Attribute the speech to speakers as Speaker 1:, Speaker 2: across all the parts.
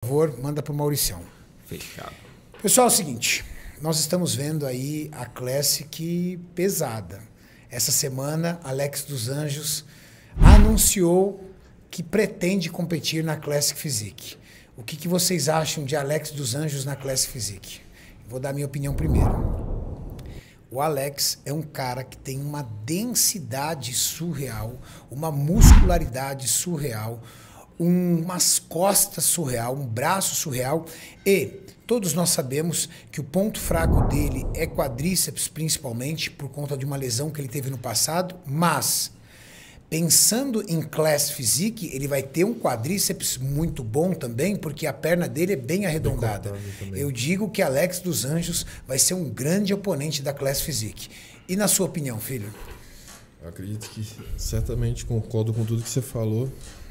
Speaker 1: favor, manda pro Mauricião.
Speaker 2: Fechado.
Speaker 1: Pessoal, é o seguinte, nós estamos vendo aí a Classic pesada. Essa semana, Alex dos Anjos anunciou que pretende competir na Classic Physique. O que vocês acham de Alex dos Anjos na Classic Physique? Vou dar minha opinião primeiro. O Alex é um cara que tem uma densidade surreal, uma muscularidade surreal, umas costas surreal, um braço surreal e todos nós sabemos que o ponto fraco dele é quadríceps, principalmente por conta de uma lesão que ele teve no passado, mas pensando em Class Physique, ele vai ter um quadríceps muito bom também, porque a perna dele é bem arredondada. Eu digo que Alex dos Anjos vai ser um grande oponente da Class Physique. E na sua opinião, filho?
Speaker 3: Eu acredito que certamente concordo com tudo que você falou.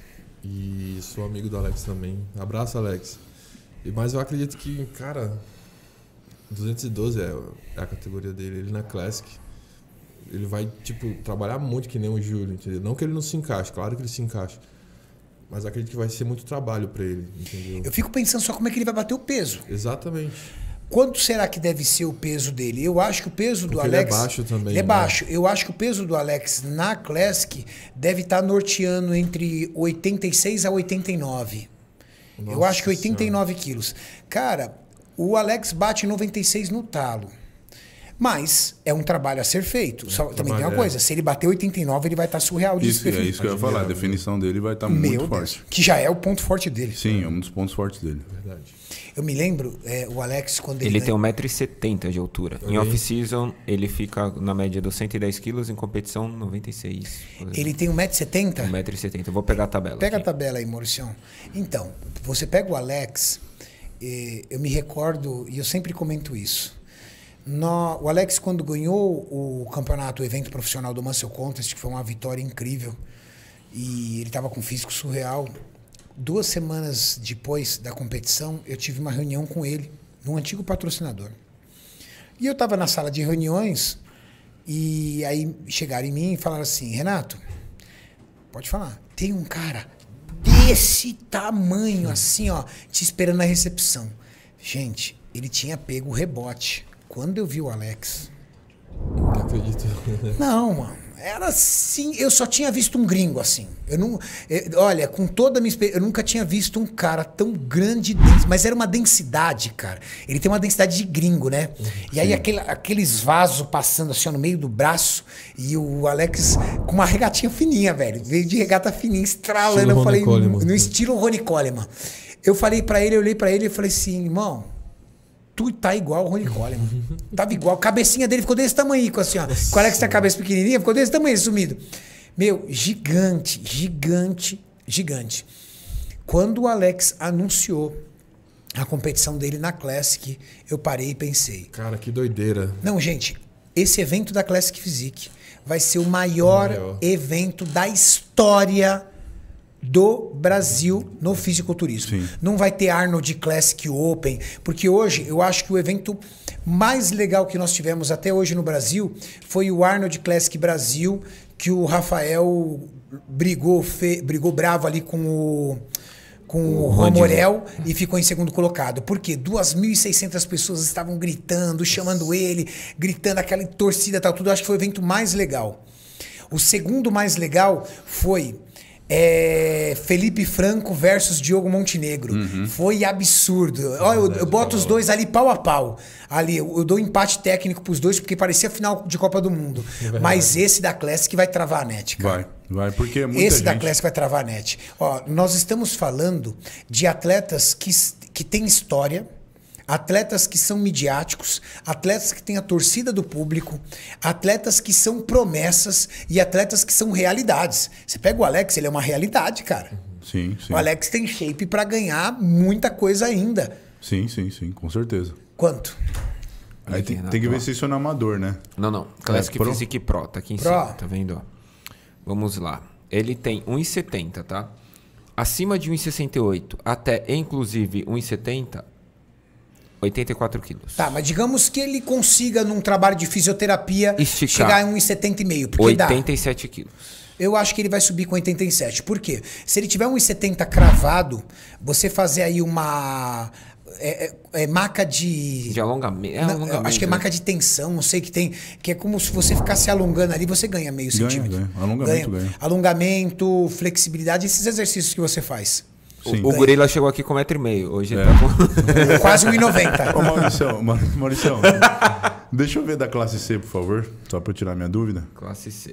Speaker 3: E sou amigo do Alex também. Abraço, Alex. Mas eu acredito que, cara, 212 é a categoria dele. Ele na Classic, ele vai, tipo, trabalhar muito que nem o Júlio, entendeu? Não que ele não se encaixe, claro que ele se encaixa. Mas acredito que vai ser muito trabalho pra ele, entendeu?
Speaker 1: Eu fico pensando só como é que ele vai bater o peso.
Speaker 3: Exatamente.
Speaker 1: Quanto será que deve ser o peso dele? Eu acho que o peso do Alex...
Speaker 3: ele é baixo também.
Speaker 1: Ele é baixo. Eu acho que o peso do Alex na Classic deve estar norteando entre 86 a 89. Nossa, eu acho que 89 quilos. Cara, o Alex bate 96 no talo. Mas é um trabalho a ser feito. Também tem uma coisa, se ele bater 89, ele vai estar surreal de
Speaker 4: isso. É isso que eu ia falar. A definição dele vai estar muito forte.
Speaker 1: Que já é o ponto forte dele.
Speaker 4: Sim, é um dos pontos fortes dele.
Speaker 3: Verdade.
Speaker 1: Eu me lembro, o Alex, quando
Speaker 2: ele tem 1,70 m de altura. Em off-season, ele fica na média dos 110 quilos, em competição, 96.
Speaker 1: Ele tem 1,70 m?
Speaker 2: 1,70 m. Eu vou pegar a tabela.
Speaker 1: Pega
Speaker 2: aqui.
Speaker 1: A tabela aí, Mauricião. Então, você pega o Alex, eu me recordo, e eu sempre comento isso. O Alex, quando ganhou o campeonato, o evento profissional do Muscle Contest, que foi uma vitória incrível, e ele estava com um físico surreal. 2 semanas depois da competição, eu tive uma reunião com ele, num antigo patrocinador. E eu estava na sala de reuniões, e aí chegaram em mim e falaram assim, Renato, pode falar, tem um cara desse tamanho, assim, ó, te esperando na recepção. Gente, ele tinha pego o rebote. Quando eu vi o Alex...
Speaker 3: Não acredito.
Speaker 1: Não, mano. Era assim... Eu só tinha visto um gringo assim. Olha, com toda a minha experiência... Eu nunca tinha visto um cara tão grande... Mas era uma densidade, cara. Ele tem uma densidade de gringo, né? E aí aqueles vasos passando assim ó, no meio do braço. E o Alex com uma regatinha fininha, velho. Veio de regata fininha, estralando. Eu falei... No estilo Ronnie Coleman. Eu falei pra ele, eu olhei pra ele e falei assim... Irmão... Tu tá igual o Ronnie Coleman. Tava igual. A cabecinha dele ficou desse tamanho, assim, ó. Com o Alex tem a cabeça pequenininha, ficou desse tamanho, sumido. Meu, gigante, gigante, gigante. Quando o Alex anunciou a competição dele na Classic, eu parei e pensei.
Speaker 3: Cara, que doideira.
Speaker 1: Não, gente, esse evento da Classic Physique vai ser o maior evento da história do Brasil no fisiculturismo. Sim. Não vai ter Arnold Classic Open, porque hoje eu acho que o evento mais legal que nós tivemos até hoje no Brasil foi o Arnold Classic Brasil, que o Rafael brigou bravo ali com o Juan Morel e ficou em segundo colocado. Por quê? 2.600 pessoas estavam gritando, chamando ele, gritando aquela torcida e tal, tudo. Eu acho que foi o evento mais legal. O segundo mais legal foi... Felipe Franco versus Diogo Montenegro. Foi absurdo. Eu boto os dois ali pau a pau. Ali, eu dou empate técnico pros dois, porque parecia final de Copa do Mundo. Mas esse da Classic vai travar a net, cara.
Speaker 4: Vai, porque muita
Speaker 1: esse
Speaker 4: gente...
Speaker 1: da Classic vai travar a net. Ó, nós estamos falando de atletas que têm história, atletas que são midiáticos, atletas que têm a torcida do público, atletas que são promessas e atletas que são realidades. Você pega o Alex, ele é uma realidade, cara.
Speaker 4: Sim.
Speaker 1: O Alex tem shape para ganhar muita coisa ainda.
Speaker 4: Sim, com certeza.
Speaker 1: Quanto?
Speaker 4: Aí tem que ver se isso é no amador, né?
Speaker 2: Não. Classic Physique Pro, tá aqui em cima, tá vendo? Vamos lá. Ele tem 1,70, tá? Acima de 1,68 até, inclusive, 1,70... 84 quilos.
Speaker 1: Tá, mas digamos que ele consiga, num trabalho de fisioterapia,
Speaker 2: esticar.
Speaker 1: chegar em 1,70,5. Porque
Speaker 2: 87 quilos.
Speaker 1: Eu acho que ele vai subir com 87. Por quê? Se ele tiver 1,70 cravado, você fazer aí uma... maca de...
Speaker 2: De alongamento.
Speaker 1: Não, acho que é maca de tensão, não sei o que tem. Que é como se você ficar se alongando ali, você ganha meio centímetro.
Speaker 4: Ganha.
Speaker 1: Alongamento, flexibilidade, esses exercícios que você faz.
Speaker 2: O gorila chegou aqui com 1,5 m. Hoje ele tá com...
Speaker 1: Quase 1,90.
Speaker 4: Ô, Mauricião, deixa eu ver da classe C, por favor. Só para eu tirar minha dúvida.
Speaker 2: Classe C.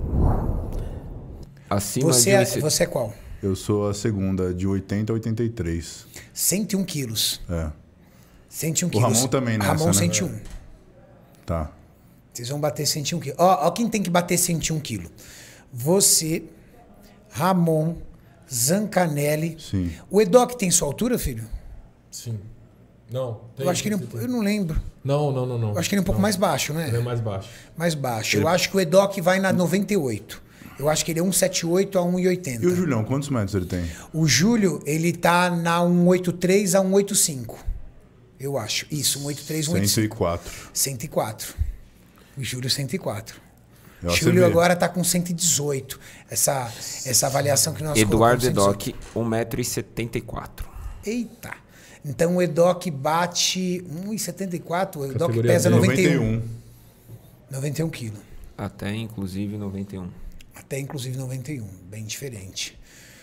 Speaker 2: Acima
Speaker 1: Você é qual?
Speaker 4: Eu sou a segunda, de 80 a 83.
Speaker 1: 101 quilos. 101
Speaker 4: O
Speaker 1: quilos.
Speaker 4: Ramon também, né?
Speaker 1: Ramon, 101.
Speaker 4: Tá.
Speaker 1: Vocês vão bater 101 quilos. Ó, quem tem que bater 101 quilos. Você, Ramon, Zancanelli.
Speaker 4: Sim.
Speaker 1: O Edoc tem sua altura, filho?
Speaker 3: Sim. Não.
Speaker 1: Eu acho que ele... Eu não lembro.
Speaker 3: Não.
Speaker 1: Eu acho que ele é um pouco mais baixo, né?
Speaker 3: Ele é mais baixo.
Speaker 1: Mais baixo. Eu acho que o Edoc vai na 98. Eu acho que ele é 1,78 a 1,80.
Speaker 4: E o Julião, quantos metros ele tem?
Speaker 1: O Júlio, ele tá na 1,83 a 1,85. Eu acho. Isso, 1,83, 1,85.
Speaker 4: 104.
Speaker 1: 104. O Júlio, 104. O
Speaker 4: Você
Speaker 1: Júlio
Speaker 4: vê.
Speaker 1: agora tá com 118. Essa avaliação que nós
Speaker 2: Eduardo
Speaker 1: colocamos,
Speaker 2: Edoc, 1,74 m.
Speaker 1: Eita. Então o Edoc bate 1,74. O Edoc
Speaker 3: Categoria
Speaker 1: pesa
Speaker 3: B.
Speaker 1: 91. 91 quilos.
Speaker 2: Até inclusive 91.
Speaker 1: Até inclusive 91. Bem diferente.